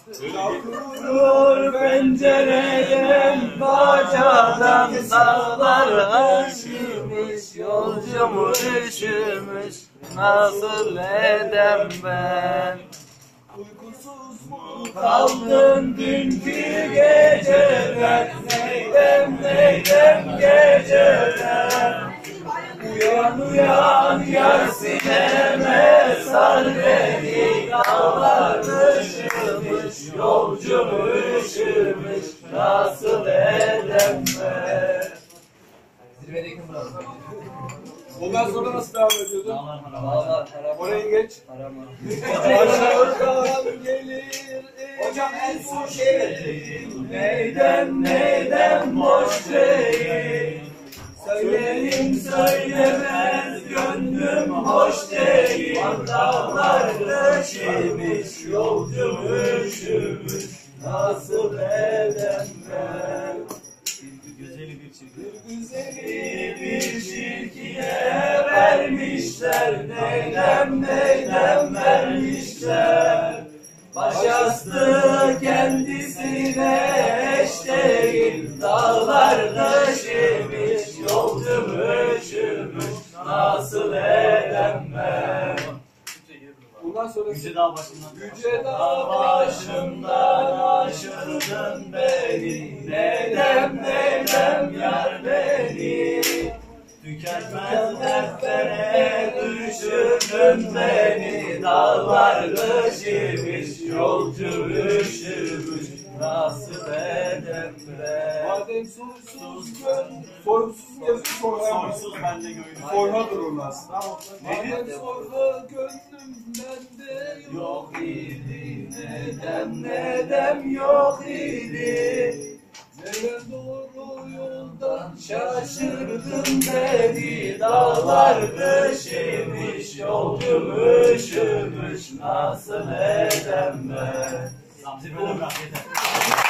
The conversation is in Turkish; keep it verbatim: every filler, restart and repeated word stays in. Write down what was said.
Vurur pencereye bacadan dağlar aşmış, yolcumu üşümüş, nasıl edem ben? Uykusuz mu kaldın dünkü geceden, neydem neydem geceden? Uyan uyan yar sineme sar beni, dağlar üşümüş, yolcum üşümüş, nasıl edem ben? Zirvedeki Murat. Ondan sonra nasıl devam ediyordu? Dağlar orayı geç. Aşağıdan gelir. Hocam en son şey Neydem neydem boş değil. Söyleyeyim söylemez gönlüm hoş değil. Dağlar üşümüş, yolcum üşümüş, nasıl edem ben? güzeli bir çirkin. Bir güzeli bir çirkiye vermişler, neylem neylem vermişler. Başastı kendisine eş değil, dağlar üşümüş, yolcum üşümüş, nasıl edem ben? Bundan sonra Yüce dağ başından, yüce dağ başından aşırdın beni, neylem neylem yar beni. Tükenmez dertlere düşürdün beni, dağlar üşümüş, yolcu üşümüş, nasıl edem ben? madem soysuz gönlüm, soysuz mu yazıyor, soyha mı? Soysuz bence gönlüm. Soyhadır onun aslında. Madem soyha gönlüm bende yok idi, nedem nedem yok idi. Neden doğru yoldan şaşırdın beni, dağlar üşümüş, yolcum üşümüş, nasıl edem ben? Tamam, zirvede bırak yeter.